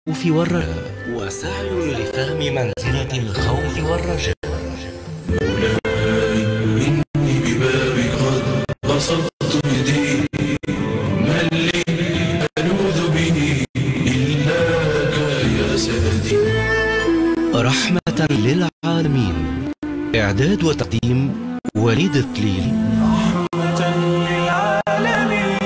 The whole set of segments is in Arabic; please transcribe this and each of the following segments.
والرجاء وسعي لفهم منزلة الخوف والرجاء. مولاي إني ببابك قد بسطت يدي، من لي ألوذ به إلاك يا سندي. رحمة للعالمين. إعداد وتقديم وليد التليل. رحمة للعالمين.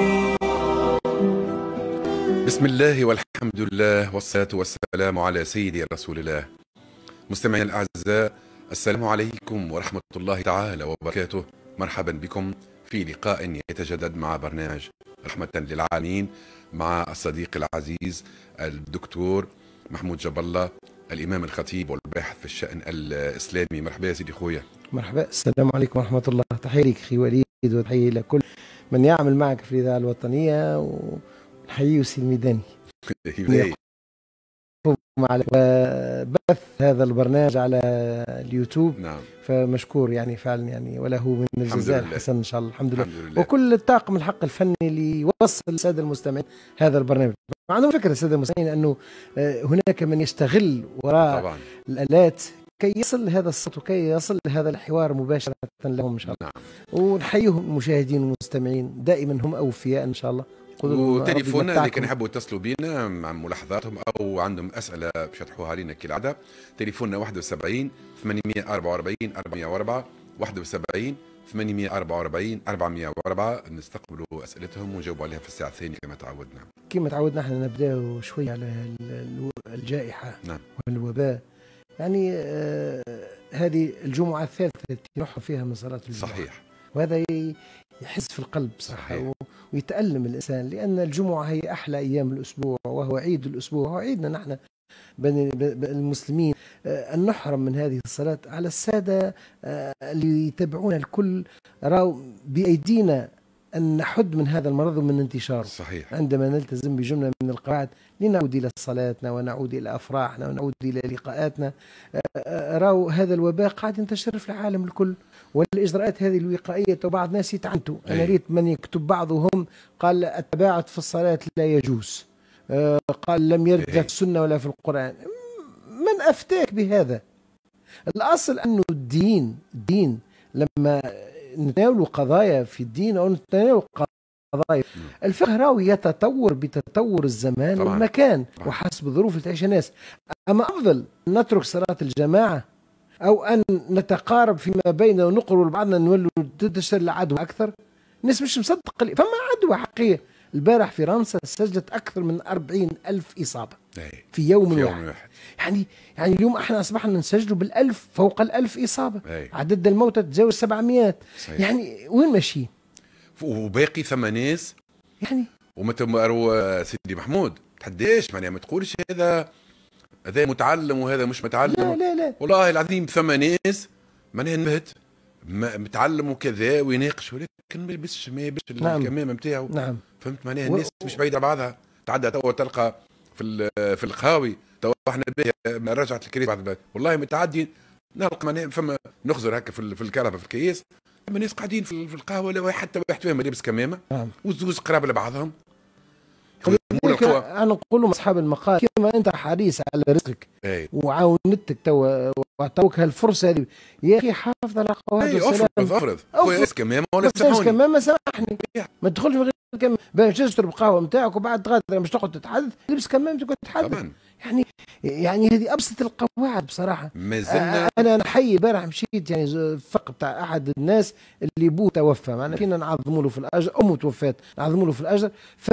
بسم الله والحمد لله والصلاة والسلام على سيدي رسول الله. مستمعينا الأعزاء، السلام عليكم ورحمة الله تعالى وبركاته. مرحبا بكم في لقاء يتجدد مع برنامج رحمة للعالمين مع الصديق العزيز الدكتور محمود جاب الله، الإمام الخطيب والباحث في الشأن الإسلامي. مرحبا يا سيدي خويا. مرحبا، السلام عليكم ورحمة الله. تحية لك أخي وليد، وتحية لكل من يعمل معك في الإذاعة الوطنية، ونحيي يوسي الميداني على بث هذا البرنامج على اليوتيوب. نعم. فمشكور يعني فعلا يعني، وله من الجزاء الحسن إن شاء الله. الحمد لله. وكل الطاقم الحق الفني اللي يوصل للسادة المستمعين هذا البرنامج. عندهم فكرة السادة المستمعين أنه هناك من يستغل وراء طبعا الآلات كي يصل لهذا الصوت وكي يصل لهذا الحوار مباشرة لهم إن شاء الله. نعم. ونحييهم المشاهدين والمستمعين، دائما هم أوفياء إن شاء الله. وتليفوننا اللي كان يحبوا يتصلوا بينا مع ملاحظاتهم او عندهم اسئله باش يطرحوها علينا كالعاده، تليفوننا 71 844 404 71 844 404. نستقبلوا اسئلتهم ونجاوب عليها في الساعه الثانيه كما تعودنا. كما تعودنا احنا نبداو شوي على الجائحه. نعم. والوباء. يعني هذه الجمعه الثالثه التي نحن فيها من صلاه الجمعه. صحيح. وهذا يحس في القلب صراحة، ويتألم الإنسان، لأن الجمعة هي أحلى أيام الأسبوع، وهو عيد الأسبوع، وهو عيدنا نحن المسلمين. أن نحرم من هذه الصلاة على السادة اللي يتابعون الكل، راو بأيدينا أن نحد من هذا المرض ومن انتشاره. صحيح. عندما نلتزم بجملة من القواعد لنعود إلى صلاتنا ونعود إلى أفراحنا ونعود إلى لقاءاتنا. راو هذا الوباء قاعد ينتشر في العالم الكل، والإجراءات هذه الوقائية وبعض الناس يتعنتوا. أنا ريت من يكتب بعضهم قال التباعد في الصلاة لا يجوز، قال لم يرد في السنة ولا في القرآن. من أفتاك بهذا؟ الأصل أنه الدين لما نتناول قضايا في الدين أو نتناول قضايا الفقه راوي يتطور بتطور الزمان طبعا والمكان طبعا وحسب الظروف اللي تعيش الناس. أما أفضل نترك صلاة الجماعة أو أن نتقارب فيما بيننا ونقرب بعضنا نولوا تنتشر العدوى أكثر. الناس مش مصدق فما عدوى حقيقية. البارح فرنسا سجلت أكثر من 40,000 إصابة في يوم واحد. يعني اليوم احنا أصبحنا نسجلوا بالألف، فوق 1000 إصابة. عدد الموتى تجاوز 700. يعني وين ماشيين؟ وباقي ثم ناس يعني ومتمروا سيدي محمود تحديش معناها ما تقولش هذا متعلم وهذا مش متعلم. لا والله العظيم ثم ناس معناها نبهت متعلم وكذا ويناقش، ولكن ما يلبسش الكمامة نتاعو. نعم. فهمت معناها الناس مش بعيدة على بعضها. تعدى توا تلقى في القهاوي توا احنا رجعت الكريس بعد والله متعدي نلقى معناها فما نخزر هكا في الكهرباء في الكيس، اما الناس قاعدين في القهوه لا حتى واحد فيهم لابس كمامه. نعم. وزوز قراب لبعضهم. انا نقول لهم اصحاب المقال كما انت حريص على رزقك وعاونتك وعطوك هالفرصه هذه يا اخي، حافظ على قواعد السلام. افرض لابس كمامه ولا سامحوني كمامه سامحني، ما تدخلش من غير كمامه باش تشرب قهوه نتاعك وبعد غادر مش تقعد تتحدث لبس كمامتك وتتحدث طبعا. يعني هذه ابسط القواعد بصراحه. ما زلنا انا نحيي البارح مشيت يعني فق بتاع احد الناس اللي بوه توفى، معنا فينا نعظموا له في الاجر، امه توفات نعظموا له في الاجر.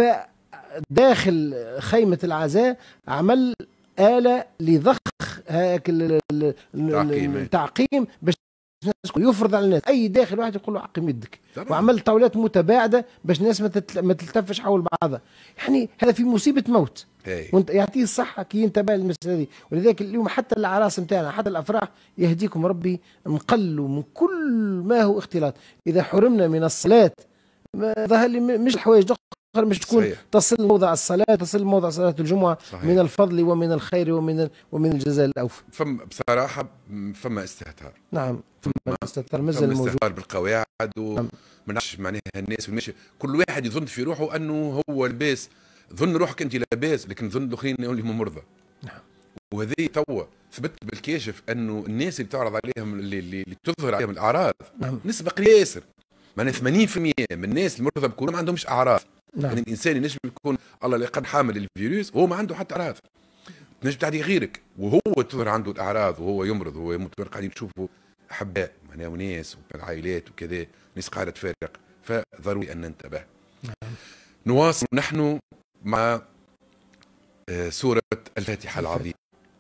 فداخل خيمه العزاء عمل آلة لضخ هاك التعقيم باش يفرض على الناس اي داخل واحد يقول له عقم يدك، وعمل طاولات متباعده باش الناس ما تلتفش حول بعضها. يعني هذا في مصيبه موت. وانت يعطيه الصحه كي ينتبه للمساله هذه. ولذلك اليوم حتى الأعراس نتاعنا حتى الافراح يهديكم ربي نقلوا من كل ما هو اختلاط. اذا حرمنا من الصلاه ظهر لي مش الحوايج مش تكون صحيح. تصل موضع الصلاة، تصل موضع صلاة الجمعة صحيح. من الفضل ومن الخير ومن الجزاء الأوفى. بصراحة فما استهتار. نعم فما استهتار مازال موجود. استهتار بالقواعد ومنعش معناها الناس والمشي. كل واحد يظن في روحه أنه هو لباس ظن روحك انت لاباس، لكن ظن الاخرين اللي هم مرضى. نعم. وهذه توا ثبت بالكاشف انه الناس اللي تعرض عليهم اللي تظهر عليهم الاعراض نعم. نسبه قليله ياسر، معناها 80% من الناس المرضى بكورونا ما عندهمش اعراض. نعم. يعني الانسان ينجم يكون الله لا قد حامل الفيروس وهو ما عنده حتى اعراض، تنجم تعدي غيرك وهو تظهر عنده الاعراض وهو يمرض وهو يموت. قاعدين نشوفوا احباء معناها وناس والعائلات وكذا، ناس قاعده تفارق، فضروري ان ننتبه. نعم. نواصل نحن مع سورة الفاتحة العظيمة.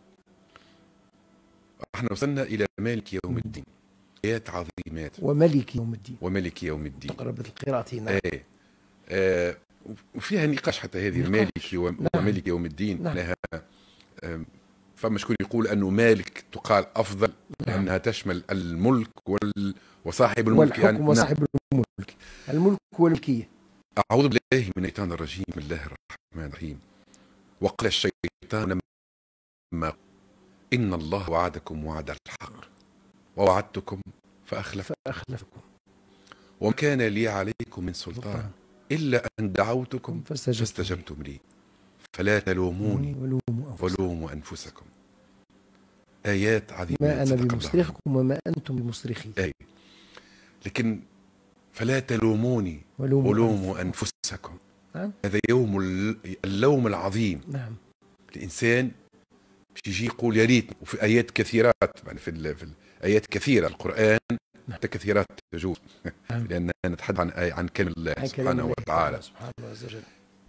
احنا وصلنا إلى مالك يوم الدين، آيات عظيمات. وملك يوم الدين. وملك يوم الدين تقربت القراءة هنا. وفيها نقاش حتى هذه المالك وملك يوم الدين. نعم. لها فما شكون يقول أنه مالك تقال أفضل لأنها تشمل الملك وصاحب الملك والحكم يعني. وصاحب الملك، الملك والملكية. أعوذ بالله من الشيطان الرجيم، بسم الله الرحمن الرحيم. وقال الشيطان لما إن الله وعدكم وعد الحق ووعدتكم فأخلفكم وما كان لي عليكم من سلطان إلا أن دعوتكم فاستجبتم لي فلا تلوموني ولوموا أنفسكم. آيات عظيمة. ما أنا بمصرخكم وما أنتم بمصرخي. لكن فلا تلوموني ولوموا أنفسكم. نعم. هذا يوم اللوم العظيم. نعم. الإنسان باش يجي يقول يا ريت. وفي آيات كثيرات يعني في آيات كثيرة القرآن حتى كثيرات تجوز. نعم. لأننا نتحدث عن كلمة الله سبحانه وتعالى. سبحانه وتعالى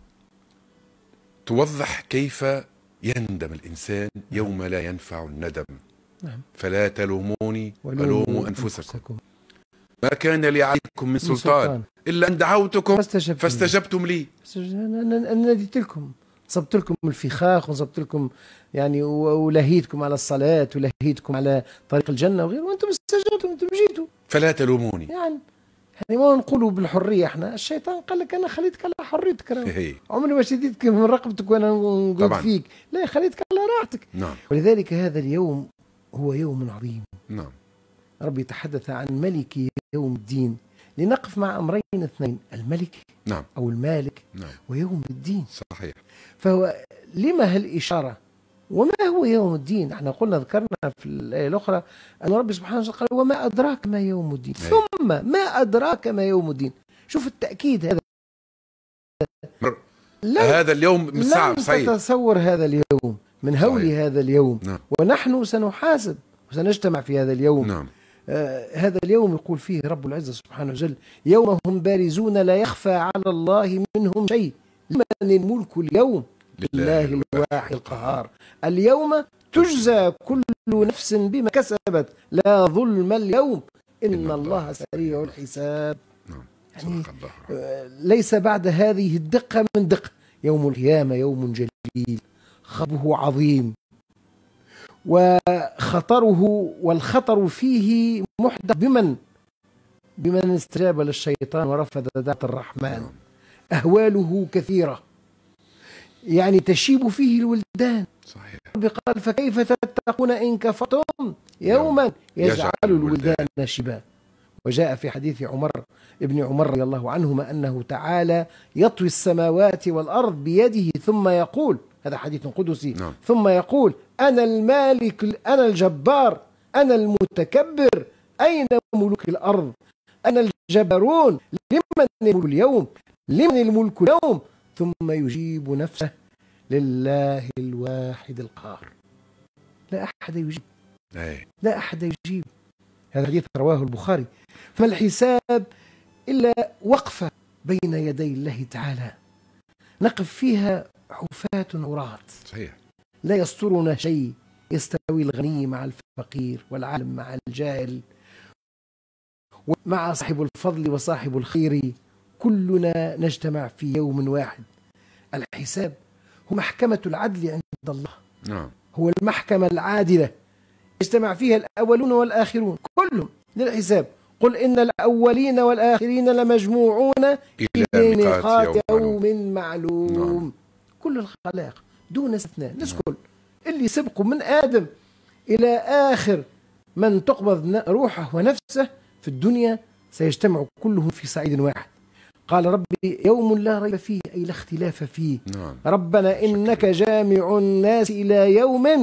توضح كيف يندم الإنسان يوم لا ينفع الندم. نعم. فلا تلوموني ولوموا أنفسكم ما كان لي عليكم من سلطان إلا أن دعوتكم فاستجبتم لي. أنا ناديت لكم، صبت لكم الفخاخ وصبت لكم يعني ولهيتكم على الصلاة ولهيتكم على طريق الجنة وغيره، وأنتم استجبتم، أنتم جيتوا. فلا تلوموني. يعني ما نقولوا بالحرية احنا، الشيطان قال لك أنا خليتك على حريتك، عمري ما شديتك من رقبتك وأنا نقول فيك، لا خليتك على راحتك. نعم. ولذلك هذا اليوم هو يوم عظيم. نعم. ربي تحدث عن ملك يوم الدين لنقف مع أمرين اثنين، الملك نعم. أو المالك نعم. ويوم الدين. صحيح. فهو لما هالإشارة وما هو يوم الدين؟ احنا قلنا ذكرنا في الآية الأخرى أن ربي سبحانه وتعالى قال وما أدراك ما يوم الدين. ثم ما أدراك ما يوم الدين. شوف التأكيد هذا. هذا اليوم صعب صحيح. لن تتصور هذا اليوم من هول هذا اليوم. نعم. ونحن سنحاسب وسنجتمع في هذا اليوم. نعم. هذا اليوم يقول فيه رب العزة سبحانه وتعالى يوم هم بارزون لا يخفى على الله منهم شيء لمن الملك اليوم لله الواحد القهار. اليوم تجزى كل نفس بما كسبت لا ظلم اليوم إن الله سريع الحساب. نعم. يعني ليس بعد هذه الدقة من دقة. يوم القيامة يوم جليل خطره عظيم وخطره والخطر فيه محدث بمن استجاب للشيطان ورفض دعوة الرحمن. أهواله كثيرة يعني تشيب فيه الولدان. صحيح. ربي قال فكيف تتقون إن كفرتم يوما يجعل الولدان شيبا. وجاء في حديث ابن عمر رضي الله عنهما أنه تعالى يطوي السماوات والأرض بيده ثم يقول، هذا حديث قدسي. نعم. ثم يقول أنا المالك أنا الجبار أنا المتكبر أين ملوك الأرض أنا الجبارون لمن الملك اليوم لمن الملك اليوم ثم يجيب نفسه لله الواحد القهار. لا أحد يجيب. لا أحد يجيب. هذا الحديث رواه البخاري. فما الحساب إلا وقفة بين يدي الله تعالى نقف فيها حفاة عراة. صحيح. لا يسترنا شيء، يستوي الغني مع الفقير والعالم مع الجاهل ومع صاحب الفضل وصاحب الخير، كلنا نجتمع في يوم واحد. الحساب هو محكمة العدل عند الله. نعم. هو المحكمة العادلة يجتمع فيها الأولون والآخرون كلهم للحساب. قل إن الأولين والآخرين لمجموعون إلى ميقات يوم معلوم. نعم. كل الخلائق دون استثناء نسكن اللي سبقوا من آدم إلى آخر من تقبض روحه ونفسه في الدنيا سيجتمع كلهم في صعيد واحد. قال ربي يوم لا ريب فيه أي لا اختلاف فيه. نعم. ربنا إنك جامع الناس إلى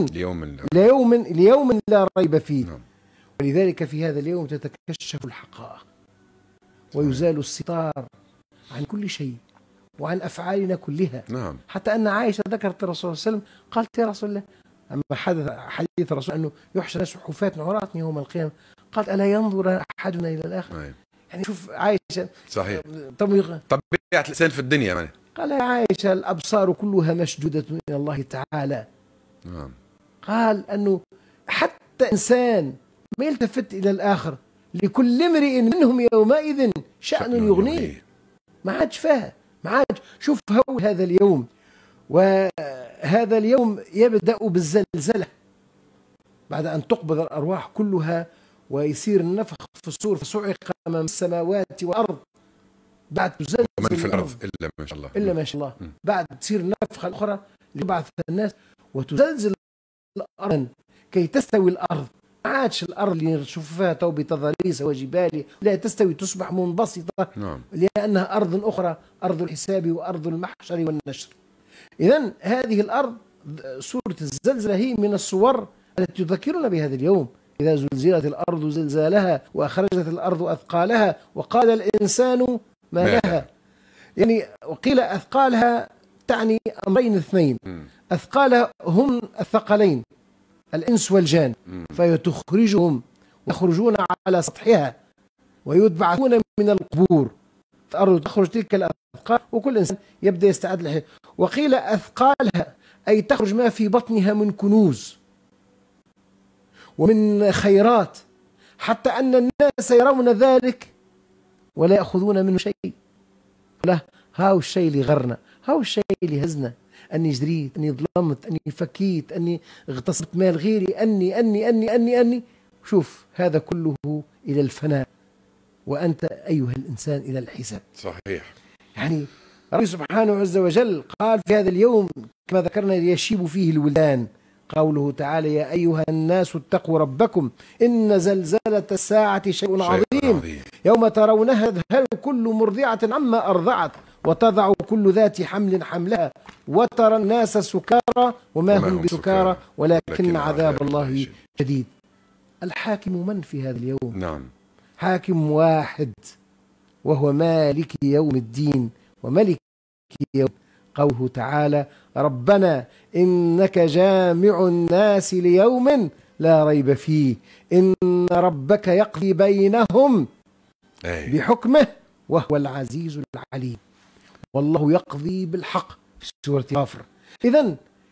ليوم لا ريب فيه. نعم. ولذلك في هذا اليوم تتكشف الحقائق ويزال الستار عن كل شيء وعن أفعالنا كلها. نعم. حتى أن عائشة ذكرت الرسول صلى الله عليه وسلم قالت يا رسول الله أما حديث الرسول أنه يحشر الناس حفاة عراة يوم القيامة، قالت ألا ينظر أحدنا إلى الآخر؟ يعني شوف عائشة صحيح طبيعة الإنسان في الدنيا يعني. قال يا عائشة الأبصار كلها مشدودة إلى الله تعالى. نعم. قال أنه حتى إنسان ما يلتفت إلى الآخر، لكل امرئ منهم يومئذ شأن يغنيه. ما عادش فيها، ما عادش. شوف هو هذا اليوم، وهذا اليوم يبدأ بالزلزلة بعد أن تقبض الأرواح كلها ويصير النفخ في الصور فصعق من السماوات والأرض. بعد تزلزل ومن في الأرض إلا ما شاء الله، إلا ما شاء الله. بعد تصير النفخة الأخرى ليبعث الناس وتزلزل الأرض كي تستوي الأرض. ما عادش الأرض اللي نشوف فيها تو بتضاريس وجبال، لا تستوي، تصبح منبسطة. نعم. لأنها أرض أخرى، أرض الحساب وأرض المحشر والنشر. إذن هذه الأرض سورة الزلزلة هي من الصور التي تذكرنا بهذا اليوم. إذا زلزلت الأرض زلزالها وأخرجت الأرض أثقالها وقال الإنسان ما لها. يعني وقيل أثقالها تعني أمرين اثنين. أثقالها هم الثقلين الإنس والجان، فيتخرجهم ويخرجون على سطحها ويتبعثون من القبور. الأرض تخرج تلك الأثقال وكل إنسان يبدأ يستعد لها. وقيل أثقالها أي تخرج ما في بطنها من كنوز ومن خيرات، حتى أن الناس يرون ذلك ولا يأخذون منه شيء. لا، هاو الشيء اللي غرنا، هاو الشيء اللي هزنا، أني جريت، أني ظلمت، أني فكيت، أني اغتصبت مال غيري، أني أني أني أني أني. شوف هذا كله إلى الفناء، وأنت أيها الإنسان إلى الحساب. صحيح. يعني ربي سبحانه عز وجل قال في هذا اليوم كما ذكرنا يشيب فيه الولدان. قوله تعالى يا أيها الناس اتقوا ربكم إن زلزلة الساعة شيء عظيم يوم ترونها تذهل كل مرضعة عما أرضعت وتضع كل ذات حمل حملها وترى الناس سكارى وما هم بسكارى ولكن عذاب الله شديد. الحاكم من في هذا اليوم؟ نعم. حاكم واحد وهو مالك يوم الدين وملك يوم. قوله تعالى ربنا إنك جامع الناس ليوم لا ريب فيه إن ربك يقضي بينهم بحكمه وهو العزيز العليم. والله يقضي بالحق في سورة غافر. إذن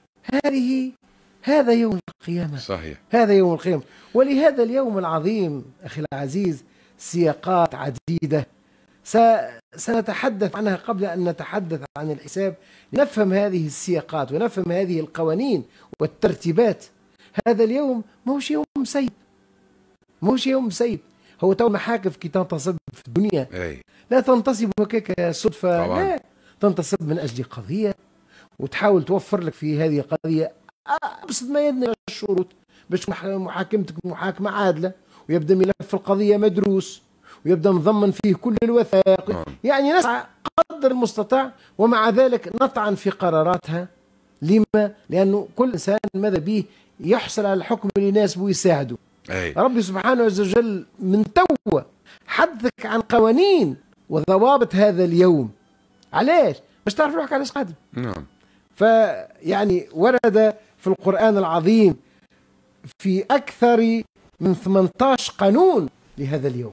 هذا يوم القيامة. صحيح. هذا يوم القيامة. ولهذا اليوم العظيم أخي العزيز سياقات عديدة سنتحدث عنها قبل أن نتحدث عن الحساب، نفهم هذه السياقات ونفهم هذه القوانين والترتيبات. هذا اليوم ماهوش يوم سيب، ماهوش يوم سيب. هو تو محاكم كي تنتصب في الدنيا لا تنتصب هكاك صدفة طبعا. لا تنتصب من أجل قضية وتحاول توفر لك في هذه القضية أبسط ما يدنا الشروط باش محاكمتك محاكمة عادلة، ويبدأ ملف القضية مدروس ويبدأ مضمن فيه كل الوثائق. يعني نسعى قدر المستطاع ومع ذلك نطعن في قراراتها. لما؟ لأنه كل إنسان ماذا به يحصل على الحكم اللي يناسبه ويساعده. ربي سبحانه عز وجل من توا حدثك عن قوانين وضوابط هذا اليوم. علاش؟ باش تعرف روحك علاش قادم. نعم. فيعني ورد في القرآن العظيم في أكثر من 18 قانون لهذا اليوم.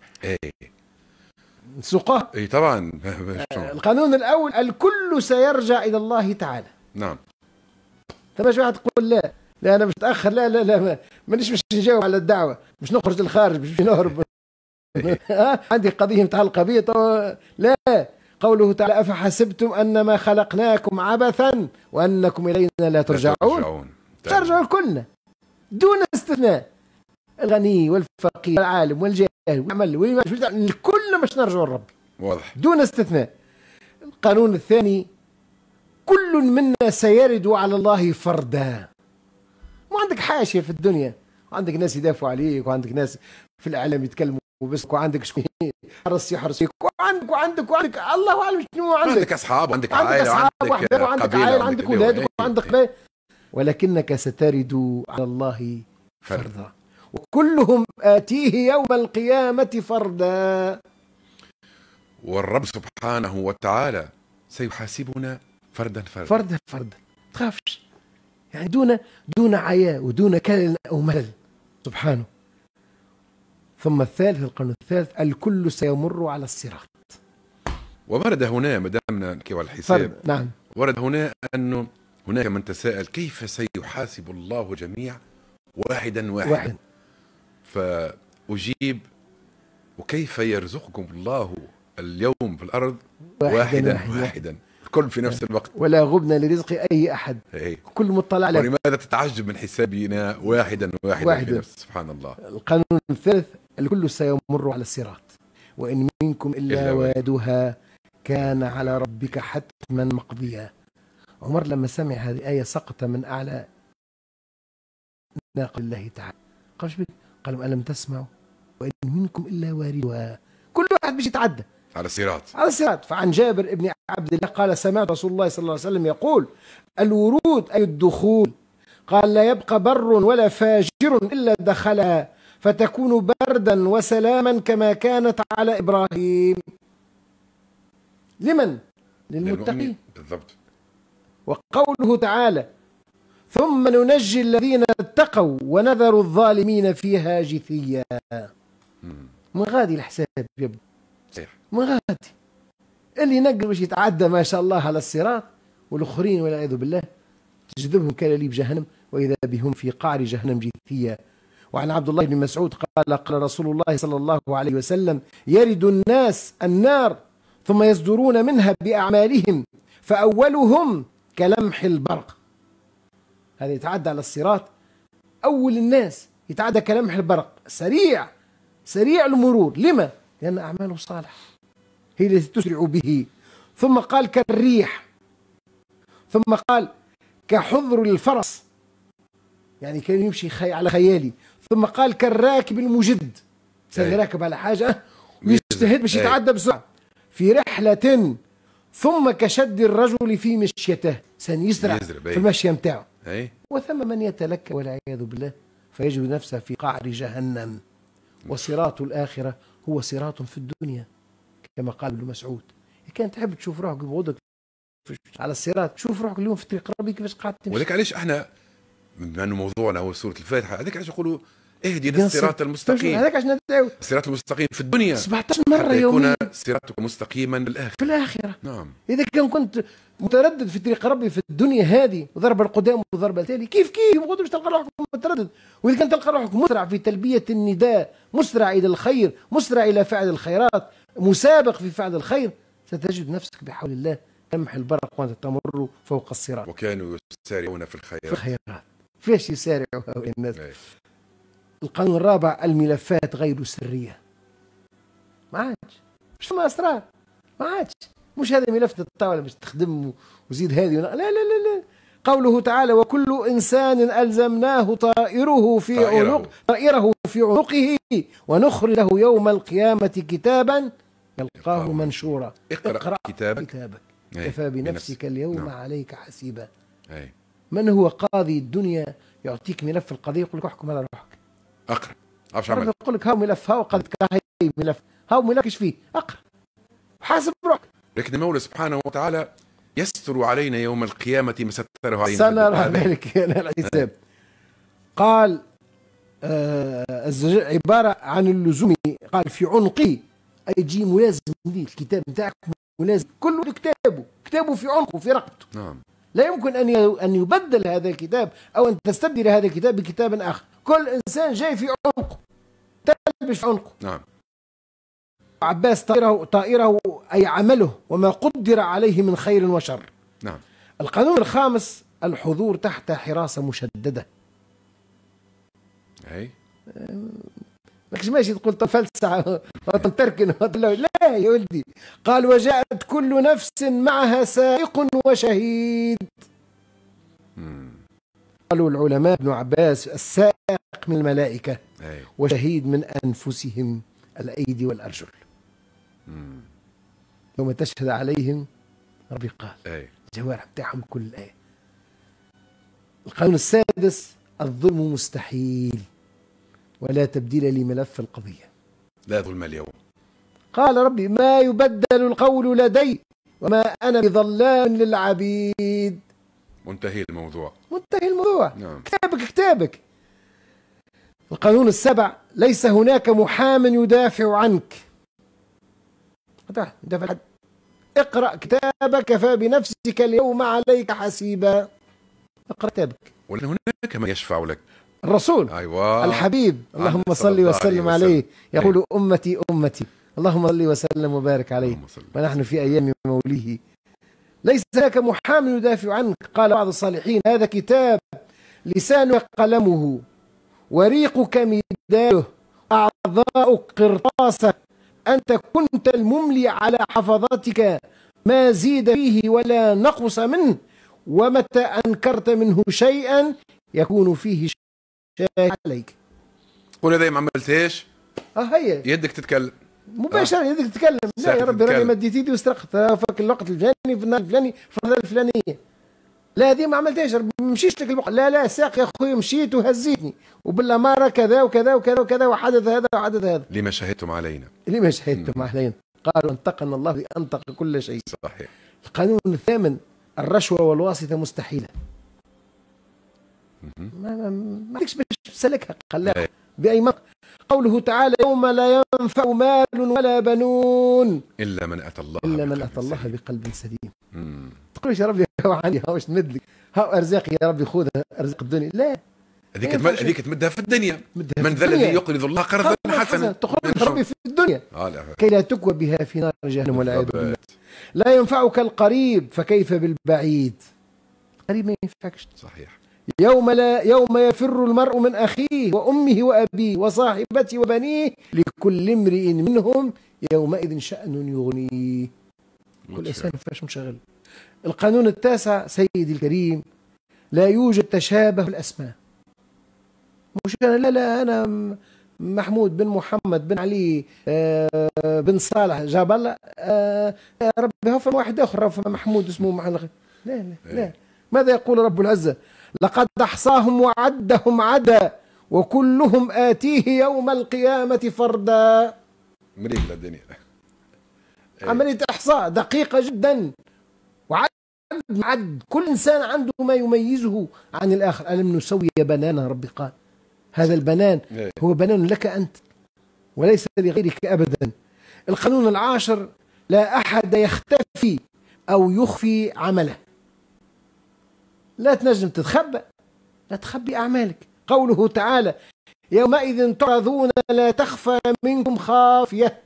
سقاه. طبعا. القانون الأول الكل سيرجع إلى الله تعالى. نعم. فماش واحد تقول لا أنا مش متأخر، لا مانيش مش نجاوب على الدعوة، مش نخرج للخارج، مش نهرب. عندي قضية متعلقة بي. لا. قوله تعالى أفحسبتم أنما خلقناكم عبثا وأنكم إلينا لا ترجعون. ترجعون كلنا دون استثناء، الغني والفقير والعالم والجاهل والعمل الكل مش نرجع الرب. واضح. دون استثناء. القانون الثاني كل منا سيرد على الله فردا. وعندك حاشية في الدنيا، وعندك ناس يدافعوا عليك، وعندك ناس في الإعلام يتكلموا وبس وعندك شويه حرص يحرص فيك وعندك الله اعلم شنو عندك اصحاب وعندك عائله وعندك عائله وعندك اولاد وعندك قبائل، ولكنك سترد على الله فردا وكلهم آتيه يوم القيامة فردا. والرب سبحانه وتعالى سيحاسبنا فردا تخافش، يعني دون عياء ودون كلل أو ملل سبحانه. ثم الثالث، القرن الثالث، الكل سيمر على الصراط. وورد هنا ما دامنا نحكي على الحساب، نعم، ورد هنا أنه هناك من تساءل كيف سيحاسب الله جميع واحدا. فأجيب: وكيف يرزقكم الله اليوم في الأرض واحدا الكل في نفس الوقت، ولا غبن لرزق أي أحد، كل مطلع عليه. ولماذا تتعجب من حسابنا واحدا في نفس؟ سبحان الله. القانون الثالث، الكل سيمر على الصراط وإن منكم إلا واردها كان على ربك حتما مقضيا. عمر لما سمع هذه الآية سقط من أعلى ناقل الله تعالى، قالوا ألم تسمعوا وإن منكم إلا واردها، كل واحد باش يتعدى على الصراط. فعن جابر بن عبد الله قال سمعت رسول الله صلى الله عليه وسلم يقول: الورود أي الدخول، قال لا يبقى بر ولا فاجر إلا دخلها فتكون بردا وسلاما كما كانت على إبراهيم. لمن؟ للمتقين بالضبط. وقوله تعالى: ثم ننجي الذين اتقوا ونذر الظالمين فيها جثيا. من غادي الحساب يبدو صحيح، من غادي اللي نقدر باش يتعدى ما شاء الله على الصراط، والاخرين والعياذ بالله تجذبهم كلاليب جهنم واذا بهم في قعر جهنم جثيا. وعن عبد الله بن مسعود قال رسول الله صلى الله عليه وسلم: يرد الناس النار ثم يصدرون منها بأعمالهم فأولهم كلمح البرق. هذا يتعدى على الصراط، أول الناس يتعدى كلمح البرق، سريع المرور. لما؟ لأن أعماله صالحة هي التي تسرع به. ثم قال كالريح، ثم قال كحضر الفرس، يعني كان يمشي على خيالي. ثم قال كالراكب المجد، راكب على حاجة ويجتهد باش يتعدى بسرعة في رحلة. ثم كشد الرجل في مشيته، يسرع في المشي متاعه. وثم من يتلكى والعياذ بالله فيجد نفسه في قعر جهنم. وصراط الآخرة هو صراط في الدنيا كما قال ابن مسعود. كان تحب تشوف روحك بغضك على الصراط، شوف روحك اليوم في طريق ربي كيفاش قاعد تمشي. ولكن علاش احنا بما انه موضوعنا هو سورة الفاتحة، هذاك علاش يقولوا اهدنا الصراط المستقيم؟ هذاك علاش ندعو الصراط المستقيم في الدنيا 17 مرة يوميا، يكون صراطك مستقيما في الآخرة. نعم. إذا كنت متردد في طريق ربي في الدنيا هذه وضرب القدام وضرب التالي، كيف يبغض باش تلقى روحك متردد. وإذا كنت تلقى روحك مسرع في تلبية النداء، مسرع إلى الخير، مسرع إلى فعل الخيرات، مسابق في فعل الخير، ستجد نفسك بحول الله لمح البرق وأنت تمر فوق الصراط. وكانوا يسارعون في الخيرات. فيش يسارعوا هؤلاء الناس؟ القانون الرابع، الملفات غير سرية. ما عادش مش ما أسرار، ما عادش مش هذا ملف الطاولة باش تخدم وزيد هذه لا. قوله تعالى: وكل إنسان ألزمناه طائره في عنقه ونخرج له يوم القيامة كتابا يلقاه منشورا. اقرأ كتابك كفى بنفسك اليوم عليك حسيبا. من هو قاضي الدنيا يعطيك ملف القضية يقول لك احكم على روحك، اقرأ عارف عمل، يقول لك هاو ملف، هاو قضيتك، هاي ملف، هاو ملف ايش فيه، اقرأ حاسب روحك. لكن المولى سبحانه وتعالى يستر علينا يوم القيامة ما ستره علينا سنرى ذلك الحساب. قال عبارة عن اللزوم، قال في عنقي، أي يجي ملازم لي الكتاب نتاعك، ملازم كله كتابه في عنقه في رقبته. نعم. لا يمكن أن يبدل هذا الكتاب أو أن تستبدل هذا الكتاب بكتاب آخر. كل إنسان جاي في عنقه، تلبش في عنقه. نعم. عباس طائره أي عمله وما قدر عليه من خير وشر. نعم. القانون الخامس، الحضور تحت حراسة مشددة. ماكش ماشي تقول طفلت ساعة وتركن لا يا ولدي. قال: وجاءت كل نفس معها سائق وشهيد. قالوا العلماء ابن عباس: السائق من الملائكة وشهيد من أنفسهم الأيدي والأرجل. يوم تشهد عليهم ربي قال الجوارح بتاعهم كل الآية. القانون السادس الظلم مستحيل ولا تبديل لملف القضية. لا ظلم اليوم. قال ربي ما يبدل القول لدي وما أنا بظلام للعبيد. منتهي الموضوع. منتهي الموضوع. نعم. كتابك. القانون السابع ليس هناك محام يدافع عنك. دافع حد. اقرأ كتابك كفى بنفسك اليوم عليك حسيبا. اقرأ كتابك. ولا هناك من يشفع لك. الرسول. أيوة. الحبيب اللهم صل وسلم عليه يقول أمتي أمتي اللهم صل وسلم وبارك عليه ونحن في أيام موليه. ليس هناك محام يدافع عنك. قال بعض الصالحين هذا كتاب لسانك قلمه وريقك مداده أعضاؤك قرطاسك أنت كنت المملي على حفظاتك ما زيد فيه ولا نقص منه ومتى أنكرت منه شيئا يكون فيه شاهد عليك. قول إذا ما عملتهاش هي يدك تتكلم مباشرة. يدك تتكلم. لا يا ربي راني مديت يدي واسترقت فك الوقت الفلاني في النهار الفلاني في الفترة الفلانية. لا هذه ما عملتهاش مشيش لك الوقت. لا ساق يا أخوي مشيت وهزيتني وبالأمارة كذا وكذا وكذا وكذا وحدث هذا وحدث هذا. لما شهدتم علينا. لما شهدتم علينا. قالوا انطقنا الله لأنطق كل شيء. صحيح. القانون الثامن الرشوة والواسطة مستحيلة. ما فيكش باش تسلكها خلاها بأي منطق. قوله تعالى يوم لا ينفع مال ولا بنون إلا من أتى الله بقلب سليم. تقولش يا ربي هو عني هاوش تمدلك هاو أرزاقي يا ربي خذها أرزاق الدنيا. لا هذيك تمدها في الدنيا. من ذا الذي يقرض الله قرضا حسنا تقرض ربي في الدنيا كي لا تكوى بها في نار جهنم والعياذ بالله. لا ينفعك القريب فكيف بالبعيد. القريب ما ينفعكش. صحيح. يوم يفر المرء من أخيه وأمه وأبيه وصاحبته وبنيه لكل امرئ منهم يومئذ شأن يغنيه. كل إنسان فاش مشغل. القانون التاسع سيدي الكريم لا يوجد تشابه في الأسماء. مش أنا لا أنا محمود بن محمد بن علي بن صالح جاب الله يا ربي هو واحد آخر محمود اسمه محمد. لا ماذا يقول رب العزة لقد أحصاهم وعدهم عدا وكلهم آتيه يوم القيامة فردا. مريق الدنيا. عملية إحصاء دقيقة جدا وعد كل إنسان عنده ما يميزه عن الآخر. ألم نسوي بنانا ربي قال هذا البنان هو بنان لك أنت وليس لغيرك أبدا. القانون العاشر لا أحد يختفي أو يخفي عمله. لا تنجم تتخبى لا تخبي أعمالك. قوله تعالى يومئذ تعرضون لا تخفى منكم خافية.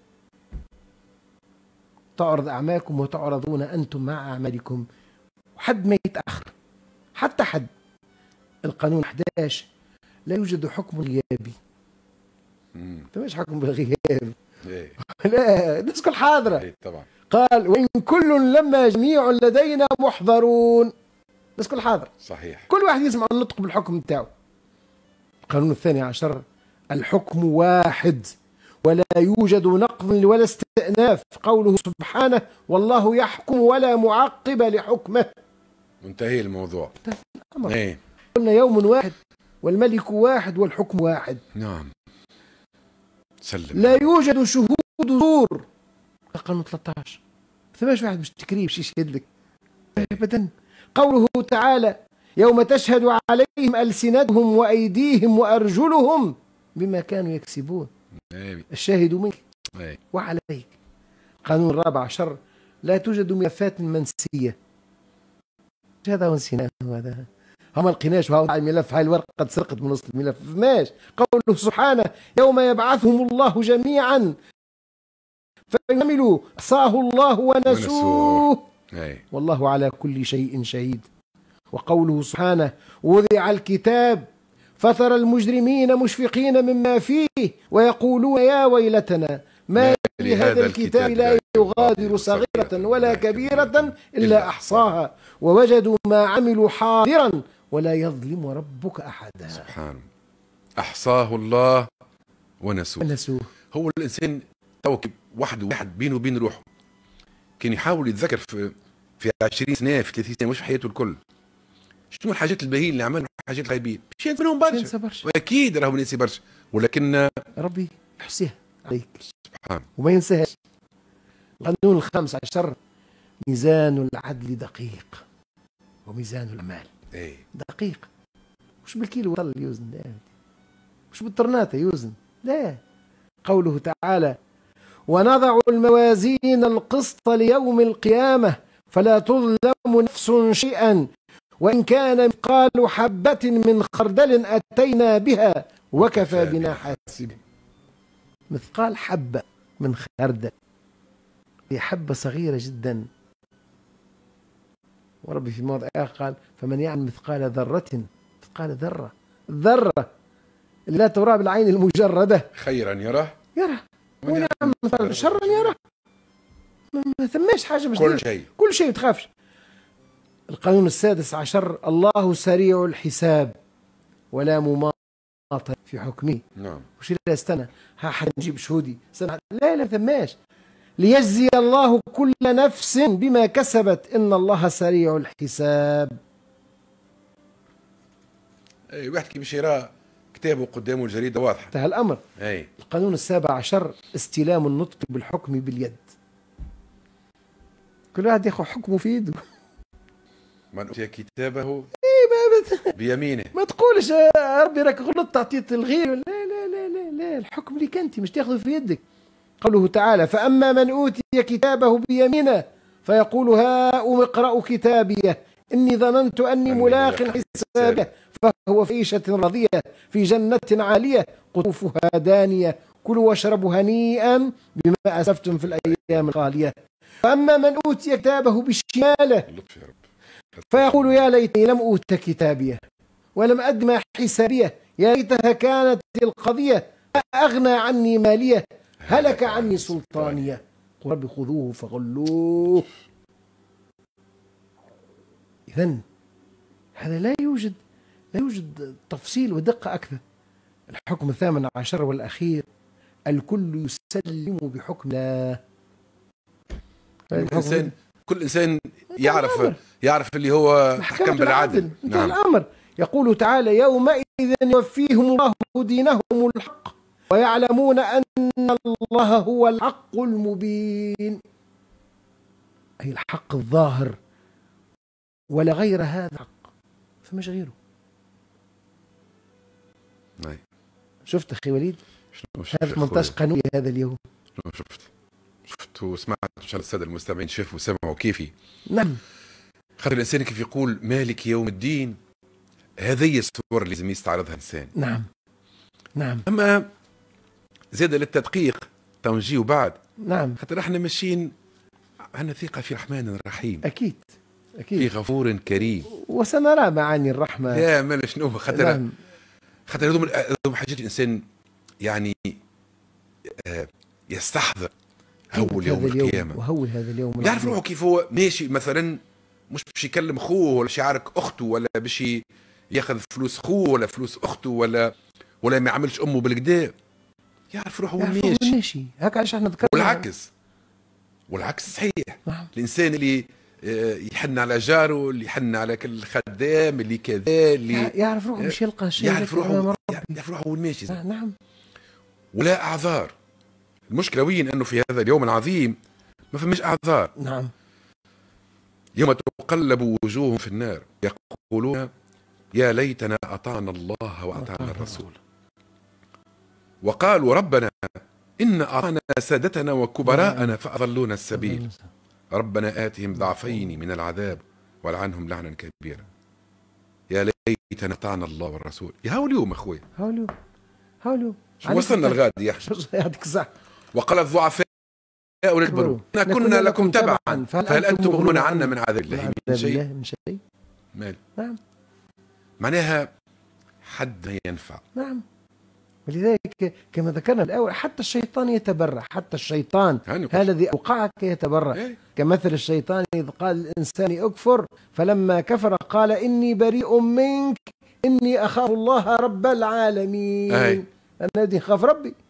تعرض أعمالكم وتعرضون أنتم مع أعمالكم وحد ما يتأخر حتى حد. القانون 11 لا يوجد حكم غيابي. فماش حكم بالغياب. لا الناس كل حاضرة. طبعا. قال وإن كل لما جميع لدينا محضرون. الناس كل حاضر. صحيح. كل واحد يسمع النطق بالحكم بتاعه. القانون 12 الحكم واحد ولا يوجد نقض ولا استئناف. قوله سبحانه والله يحكم ولا معقب لحكمه. منتهي الموضوع. الأمر. قلنا يوم واحد والملك واحد والحكم واحد. نعم. سلم. لا يوجد شهود زور. القانون 13 ثماش واحد باش تكريم شي يشهد لك ابدا. قوله تعالى يوم تشهد عليهم ألسنتهم وأيديهم وأرجلهم بما كانوا يكسبون. الشاهد منك وعليك. قانون 14 لا توجد ملفات منسية. هذا ونسيناه هذا هم القناش وهذا الملف هاي الورقة قد سرقت من وسط الملف ماش. قوله سبحانه يوم يبعثهم الله جميعا فيعملوا عصاه الله ونسوه والله على كل شيء شهيد. وقوله سبحانه وضع الكتاب فترى المجرمين مشفقين مما فيه ويقولون يا ويلتنا ما لهذا الكتاب لا يغادر صغيرة ولا كبيرة إلا أحصاها ووجدوا ما عملوا حاضرا ولا يظلم ربك أحدا. سبحانه. أحصاه الله ونسوه. هو الانسان تو واحد بينه وبين روحه كان يحاول يتذكر في 20 سنه في 30 سنه مش في حياته الكل شنو الحاجات الباهيه اللي عملها الحاجات الغايبين باش ينسى منهم برشا واكيد راهو ناسي برشا ولكن ربي يحصيها عليك سبحان وما ينساهاش. القانون ال15 ميزان العدل دقيق وميزان الأعمال دقيق، مش بالكيلو وطل يوزن، لا مش بالطرناتة يوزن، لا. قوله تعالى ونضع الموازين القسط ليوم القيامة فلا تظلم نفس شيئا وإن كان مثقال حبة من خردل أتينا بها وكفى بنا حاسبين. مثقال حبة من خردل، هي حبة صغيرة جدا، وربي في موضع آخر قال فمن يعمل مثقال ذرة، مثقال ذرة، الذرة اللي لا ترى بالعين المجردة خيرا يراه ومن يعمل مثقال شرا يراه. ما ثماش حاجة مش كل شيء تخافش. القانون ال16 الله سريع الحساب ولا مماطل في حكمه. نعم. وش لا استنى حنجيب شهودي لا ثماش. ليجزي الله كل نفس بما كسبت إن الله سريع الحساب. اي واحد كي باش يرى كتابه قدامه الجريدة واضحة انتهى الأمر. اي. القانون ال17 استلام النطق بالحكم باليد. كل واحد ياخذ حكمه في يده. من أوتي كتابه بيمينه. ما تقولش ربي راك غلطت تعطيت الغير، لا لا لا لا لا، الحكم ليك انت مش تاخذه في يدك. قوله تعالى فأما من أوتي كتابه بيمينه فيقول هاؤم اقرأوا كتابيه إني ظننت أني ملاق حسابيه فهو في عيشة راضية في جنة عالية قطوفها دانية كلوا واشربوا هنيئا بما أسلفتم في الأيام الخالية. فأما من أوتي كتابه بشماله فيقول يا ليتني لم أوت كتابيه ولم أد ما حسابيه يا ليتها كانت القضية أغنى عني مالية هلك عني سلطانية رب خذوه فغلوه. إذن هذا لا يوجد تفصيل ودقة أكثر. الحكم ال18 والأخير الكل يسلم بحكم الله. كل إنسان يعرف اللي هو حكم بالعدل. نعم. الأمر يقول تعالى يومئذ يوفيهم الله دينهم الحق ويعلمون أن الله هو الحق المبين، أي الحق الظاهر ولا غير هذا الحق فمش غيره. شفت أخي وليد هذا 18 قانون هذا اليوم. شفت وسمعت إن شاء الله السادة المستمعين شافوا وسمعوا كيفي. نعم. خاطر الإنسان كيف يقول مالك يوم الدين هذه الصور اللي لازم يستعرضها الإنسان. نعم. أما زاد للتدقيق تنجيو بعد. نعم. خاطر احنا ماشيين عندنا ثقة في رحمن رحيم. أكيد. في غفور كريم. وسنرى معاني الرحمة. يا مال شنو خاطر هذوم حاجات الإنسان يعني يستحضر هول يوم القيامة وهول هذا اليوم يعرف روحه كيف هو ماشي مثلا مش باش يكلم خوه ولا باش يعارك أخته ولا باش ياخذ فلوس خوه ولا فلوس أخته ولا ما يعملش أمه بالكدا. يعرف روحه وين ماشي هكا علاش احنا ذكرنا والعكس صحيح. الإنسان اللي يحن على جاره اللي يحن على كل خدام اللي كذا اللي يعرف روحه مش يلقى شيء يعرف روحه وين ماشي. نعم. ولا أعذار. المشكلة وين أنه في هذا اليوم العظيم ما فماش أعذار. نعم. يوم تقلب وجوههم في النار يقولون يا ليتنا أطعنا الله وأطعنا الرسول وقالوا ربنا إن أطعنا سادتنا وكبراءنا فأضلونا السبيل ربنا آتهم ضعفين من العذاب ولعنهم لعنا كبيرا. يا ليتنا أطعنا الله والرسول. يا هاو اليوم أخوي هاوليو وصلنا الغادي يا أخي. يعطيك الصحة. وقال الضعفاء للكبار كنا لكم تبعا فهل أنتم مغنون عنا من عذاب الله من شيء؟ مال. نعم. معناها حد ما ينفع. نعم. ولذلك كما ذكرنا الأول حتى الشيطان يتبرع، حتى الشيطان الذي أوقعك يتبرع. كمثل الشيطان إذ قال الإنسان أكفر فلما كفر قال إني بريء منك إني أخاف الله رب العالمين. الذي خاف ربي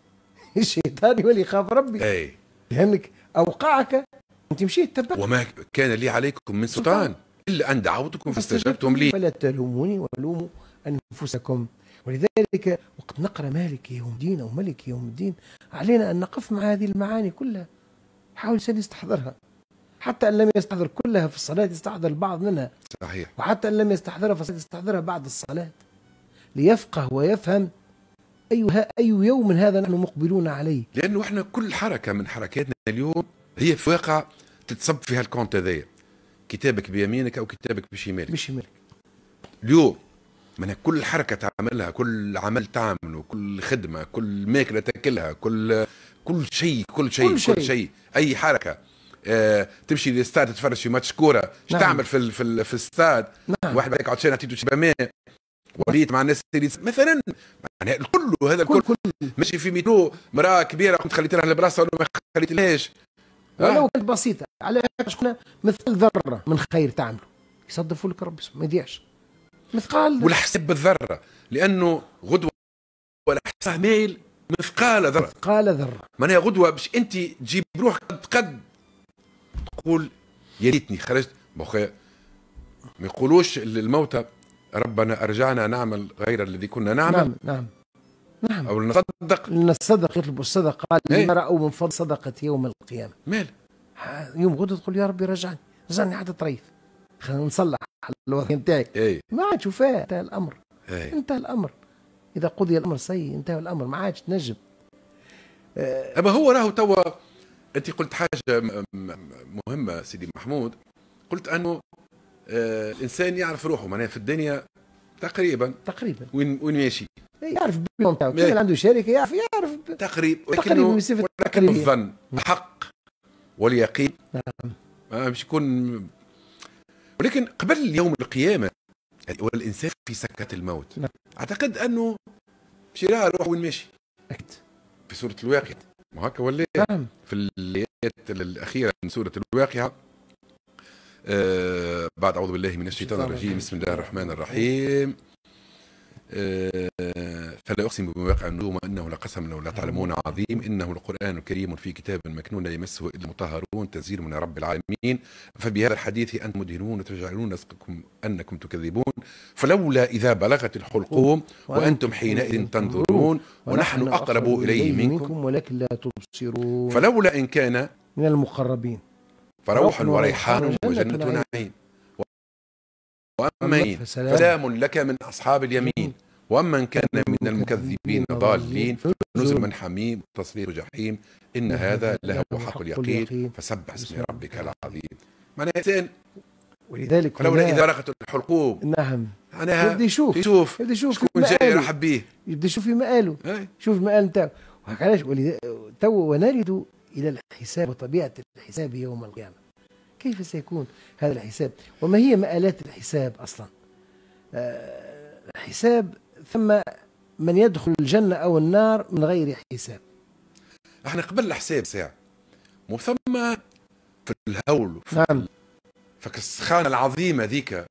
الشيطان يولي يخاف ربي. اي لانك اوقعك، انت مشيت تبع. وما كان لي عليكم من سلطان الا ان دعوتكم فاستجبتم لي فلا تلوموني ولوموا انفسكم. ولذلك وقت نقرا مالك يوم الدين او ملك يوم الدين علينا ان نقف مع هذه المعاني كلها. حاول الانسان يستحضرها، حتى ان لم يستحضر كلها في الصلاه يستحضر البعض منها. صحيح. وحتى ان لم يستحضرها في الصلاه يستحضرها بعد الصلاه ليفقه ويفهم أي يوم هذا نحن مقبلون عليه. لانه احنا كل حركه من حركاتنا اليوم هي في واقع تتصب فيها الكونت هذايا، كتابك بيمينك او كتابك بشمالك. اليوم من كل حركه تعملها، كل عمل تعمله، كل خدمه، كل ماكله تاكلها، كل شيء اي حركه. تمشي للاستاد تتفرج في ماتش كوره، ايش تعمل في الاستاد؟ واحد يقعد شيء عطيته شبه ماء وليت مع الناس مثلا، يعني الكل هذا الكل ماشي في مترو مراه كبيره كنت خليت لها البلاصه ولا ما خليتلهاش ولو كانت بسيطه، على شكون مثل ذره من خير تعمله يصدفوا لك ربي ما يضيعش مثقال والحساب بالذره، لانه غدوه ولا حساب ميل مثقال ذره معناها غدوه باش انت تجيب روحك قد تقول يا ريتني خرجت. ما يقولوش الموتى ربنا ارجعنا نعمل غير الذي كنا نعمل. نعم او نصدق يطلبوا الصدقه. قال لما راوا من فضل صدقه يوم القيامه مال يوم غدوه تقول يا ربي رجعني حتى طريف، خلينا نصلح الوضع نتاعي. ما عادش وفاء، انتهى الامر. انتهى الامر، اذا قضي الامر انتهى الامر، ما عادش تنجم. اما هو راهو توا انت قلت حاجه مهمه سيدي محمود، قلت انه الانسان يعرف روحه معناها في الدنيا تقريبا وين ماشي، يعرف بيون تاعو. كان عنده شركه يعرف تقريبا، ولكن الظن الحق واليقين باش يكون. ولكن قبل يوم القيامه والانسان في سكه الموت، اعتقد انه باش يرى روحه وين ماشي في سوره الواقعه. ما هكا ولا في الايات الاخيره من سوره الواقعه بعد أعوذ بالله من الشيطان الرجيم بسم الله الرحمن الرحيم فلا أقسم بمواقع النجوم إنه لقسم لو لا تعلمون عظيم إنه القرآن الكريم في كتاب مكنون لا يمسه إلا المطهرون تنزيل من رب العالمين فبهذا الحديث أنتم مدهنون وتجعلون رزقكم أنكم تكذبون فلولا إذا بلغت الحلقوم وأنتم حينئذ تنظرون ونحن أقرب إليه منكم ولكن لا تبصرون فلولا إن كان من المقربين فروح وريحان وجنة نعيم وأما فسلام لك من أصحاب اليمين ومن كان من المكذبين ضالين نزل من حميم تصلية جحيم إن هذا لهو حق اليقين فسبح اسم ربك العظيم. معناها إنسان ولذلك فلولا إذا بلغت الحلقوم معناها يبدا يشوف شكون جاي يرحب به، يبدا يشوف في مآله، يشوف المآل نتاعو. علاش تو ونرد إلى الحساب وطبيعة الحساب يوم القيامة. كيف سيكون هذا الحساب وما هي مآلات الحساب أصلا؟ الحساب ثم من يدخل الجنة أو النار من غير حساب. احنا قبل الحساب ساعة وثم في الهول فك السخانة العظيمة ذيك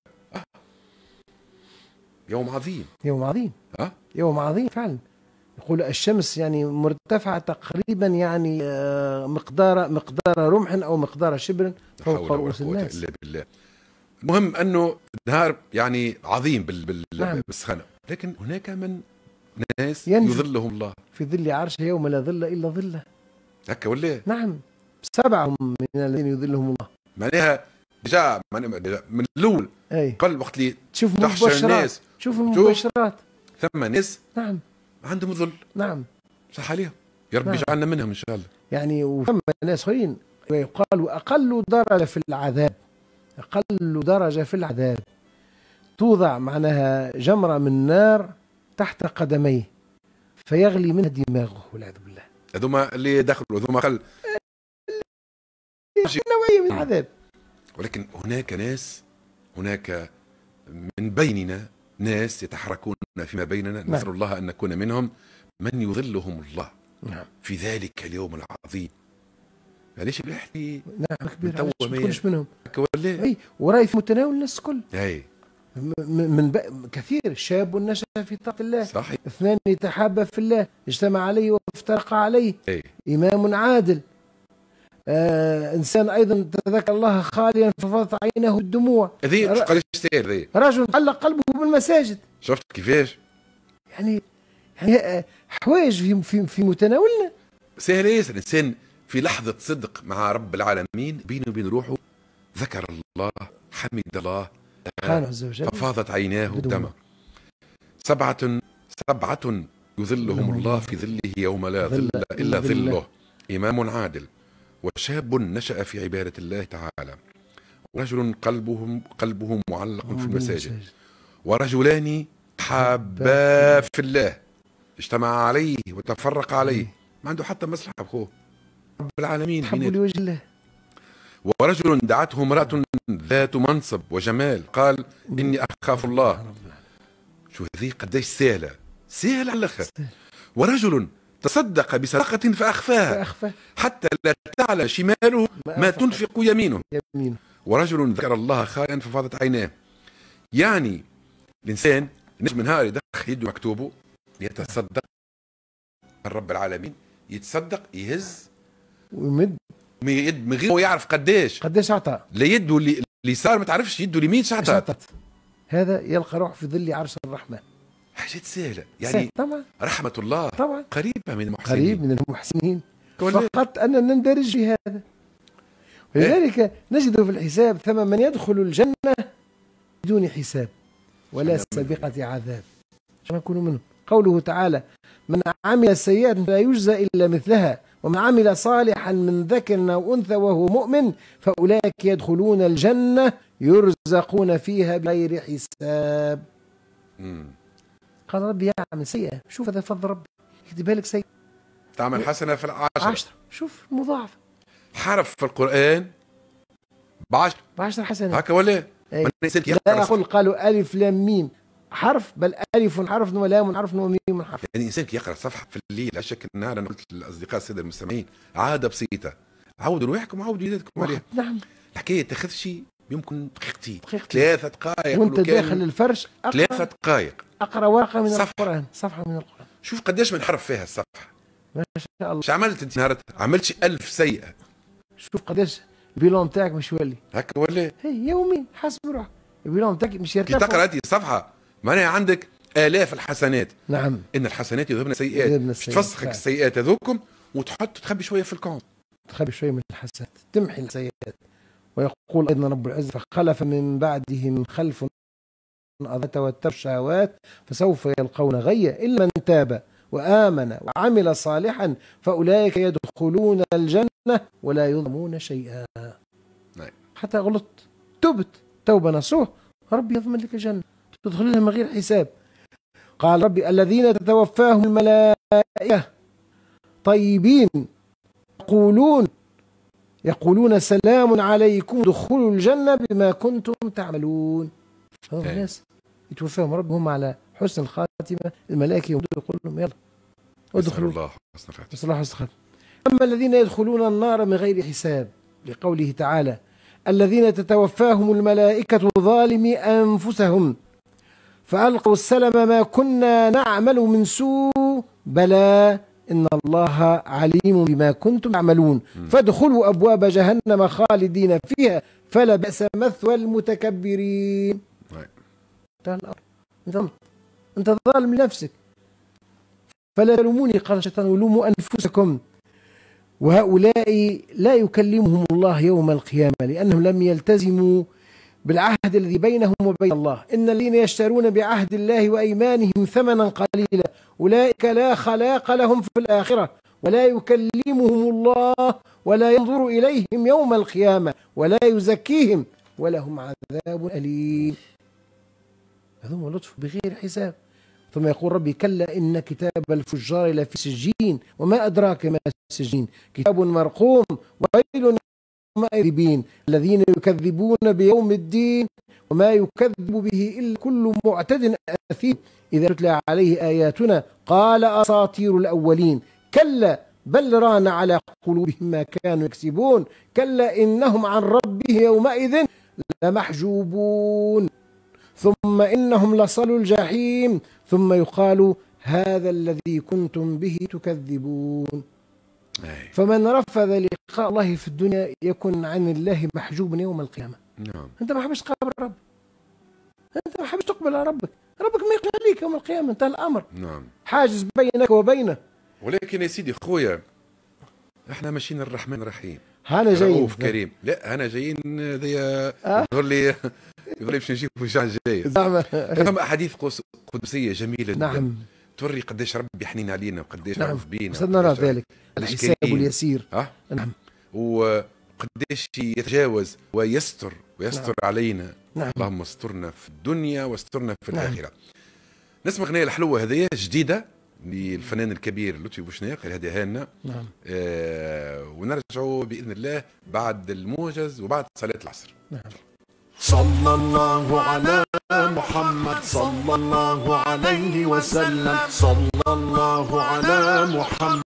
يوم عظيم يوم عظيم فعلا. يقول الشمس يعني مرتفعة تقريبا يعني مقدار رمح أو مقدار شبر فوق رؤوس الناس. إلا بالله. المهم أنه نهار يعني عظيم بالسخانة، لكن هناك من ناس يظلهم الله في ظل عرشه يوم لا ظل إلا ظله. هكا ولا؟ نعم 7 من الذين يظلهم الله. معناها جاء من الأول قبل وقت اللي تشوف المبشرات، تشوف المبشرات ثم ناس عندهم ظل. صح عليهم، يا رب يجعلنا منهم ان شاء الله. يعني وثم ناس اخرين يقال اقل درجه في العذاب توضع معناها جمره من نار تحت قدميه فيغلي منها دماغه والعياذ بالله. هذوما اللي دخلوا هذوما نوعيه من العذاب. ولكن هناك من بيننا ناس يتحركون فيما بيننا نسأل الله أن نكون منهم من يظلهم الله في ذلك اليوم العظيم. ليش بيحكي كبير منهم ولا وراي في متناول الناس الكل. كثير. شاب نشأ في طاعة الله، صحيح. 2 يتحابا في الله، اجتمع عليه وافترق عليه. إمام عادل. إنسان أيضا تذكر الله خاليا ففاضت عينه الدموع. هذه قداش سهل ذي. رجل علق قلبه بالمساجد. شفت كيفاش؟ يعني حوايج في متناولنا. سهل ياسر. الإنسان في لحظة صدق مع رب العالمين بينه وبين روحه ذكر الله، حمد الله، ففاضت عيناه دمع. 7 يظلهم الله في ظله يوم لا ظل إلا ظله. إمام عادل، وشاب نشأ في عبادة الله تعالى، ورجل قلبه معلق في المساجد، ورجلان حابا في الله اجتمع عليه وتفرق عليه، ما عنده حتى مصلحة بخوه رب العالمين، حبوا لوجه الله. ورجل دعته امرأة ذات منصب وجمال قال إني أخاف الله. شو هذه قديش سهلة على الآخر. ورجل تصدق بصدقة فأخفاها حتى لا تعلم شماله ما تنفق يمينه. ورجل ذكر الله خاليا ففاضت عيناه. يعني الإنسان نجم نهار يدخل يده مكتوبه يتصدق الرب العالمين، يتصدق يهز ويمد من غير هو يعرف قديش عطى. لا يده اللي صار ما تعرفش يده اليمين شعطت. هذا يلقى روح في ظل عرش الرحمن. حاجات سهلة يعني. طبعا رحمة الله طبعا قريبة من المحسنين. قريب من المحسنين، فقط أننا نندرج في هذا. ولذلك نجد في الحساب ثم من يدخل الجنة بدون حساب ولا سابقة عذاب، عشان يكونوا منهم. قوله تعالى: من عمل سيئة لا يجزى إلا مثلها ومن عمل صالحا من ذكر أو أنثى وهو مؤمن فأولئك يدخلون الجنة يرزقون فيها بغير حساب. قال ربي يعمل سيئة، شوف هذا فضل ربي، يكتبها لك سيئة، تعمل حسنة في 10. شوف المضاعفة. حرف في القرآن ب10 حسنات. هكا ولا؟ لا أقول قالوا ألف لام ميم حرف، بل ألف حرف ولام حرف وميم حرف. يعني الإنسان كي يقرأ صفحة في الليل على شكل النهار، أنا قلت للأصدقاء السادة المستمعين عادة بسيطة، عودوا رواحكم وعودوا يدكم عليها. نعم. الحكاية تاخذ شيء يمكن دقيقتين 3 دقائق وانت داخل الفرش 3 دقائق اقرا ورقه من القران، صفحه من القران. شوف قداش من حرف فيها الصفحه، ما شاء الله. ايش عملت انت نهارتها؟ عملت 1000 سيئه. شوف قداش البيلون تاعك مش يولي هكا ولا؟ هي يومي حسب روحك البيلون تاعك مش يرتفع. كي تقرا انت صفحه معناها عندك آلاف الحسنات. نعم. ان الحسنات يذهبن السيئات، تفسخك السيئات هذوكم وتحط تخبي شويه في الكون، تخبي شويه من الحسنات، تمحي السيئات. ويقول أيضا رب العزة: فخلف من بعدهم خلف أضاعوا واتبعوا الشهوات فسوف يلقون غيا إلا من تاب وآمن وعمل صالحا فأولئك يدخلون الجنة ولا يظلمون شيئا. حتى غلطت تبت توبة نصوح، ربي يضمن لك الجنة تدخلها من غير حساب. قال ربي: الذين تتوفاهم الملائكة طيبين يقولون سلام عليكم ادخلوا الجنة بما كنتم تعملون. هذول الناس يتوفاهم ربهم على حسن الخاتمة، الملائكة يقول لهم يلا ادخلوا الله حسن الخاتمة. أما الذين يدخلون النار من غير حساب، لقوله تعالى: الذين تتوفاهم الملائكة ظالمي أنفسهم فألقوا السلم ما كنا نعمل من سوء بلى إن الله عليم بما كنتم تعملون فادخلوا أبواب جهنم خالدين فيها فلبئس مثوى المتكبرين. أنت ظالم لنفسك فلا تلوموني، قال الشيطان: ولوموا أنفسكم. وهؤلاء لا يكلمهم الله يوم القيامة لأنهم لم يلتزموا بالعهد الذي بينهم وبين الله. إن الذين يشترون بعهد الله وأيمانهم ثمنا قليلا أولئك لا خلاق لهم في الآخرة ولا يكلمهم الله ولا ينظر إليهم يوم القيامة ولا يزكيهم ولهم عذاب أليم. هذا هو لطف بغير حساب. ثم يقول ربي: كلا إن كتاب الفجار لفي سجين وما أدراك ما سجين كتاب مرقوم وويل للمكذبين الذين يكذبون بيوم الدين وما يكذب به إلا كل معتد أثيم إذا تتلى عليه آياتنا قال أساطير الأولين كلا بل ران على قلوبهم ما كانوا يكسبون كلا إنهم عن ربهم يومئذ لمحجوبون ثم إنهم لصلوا الجحيم ثم يقال هذا الذي كنتم به تكذبون. فمن رفض لقاء الله في الدنيا يكون عن الله محجوبا يوم القيامة. نعم. أنت ما حبش تقابل ربك، أنت ما حبش تقبل على ربك، ربك ما يقبل عليك يوم القيامة، انتهى الأمر. نعم. حاجز بينك وبينه. ولكن يا سيدي خويا احنا ماشيين الرحمن الرحيم، هانا جايين رؤوف كريم. لا انا جايين يظهر لي باش نجيب وجع جاي زعما. فما احاديث قدسيه جميله. نعم. توري قداش ربي حنين علينا وقداش رؤوف بينا. نرى ذلك الحساب اليسير. نعم. وقداش يتجاوز ويستر علينا. نعم. اللهم استرنا في الدنيا واسترنا في الاخره. نسمع اغنيه الحلوه هذه جديده للفنان الكبير لطفي بوشناق هذه لنا. نعم. ونرجعوا باذن الله بعد الموجز وبعد صلاه العصر. نعم. صلى الله على محمد صلى الله عليه وسلم، صلى الله على محمد.